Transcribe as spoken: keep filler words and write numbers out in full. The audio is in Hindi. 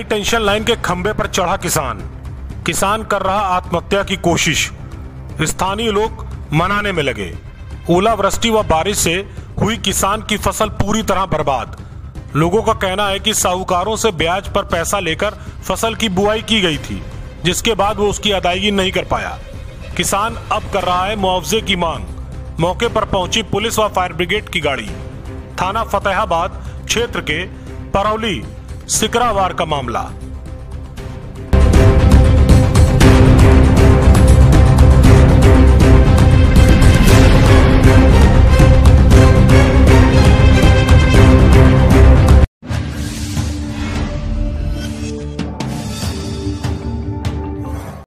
हाई टेंशन लाइन के खंभे पर चढ़ा किसान किसान कर रहा आत्महत्या की कोशिश। स्थानीय लोग मनाने में लगे। ओलावृष्टि व बारिश से हुई किसान की फसल पूरी तरह बर्बाद। लोगों का कहना है कि साहूकारों से ब्याज पर पैसा लेकर फसल की बुआई की गई थी, जिसके बाद वो उसकी अदायगी नहीं कर पाया। किसान अब कर रहा है मुआवजे की मांग। मौके पर पहुंची पुलिस व फायर ब्रिगेड की गाड़ी। थाना फतेहाबाद क्षेत्र के परौली सिकरावार का मामला।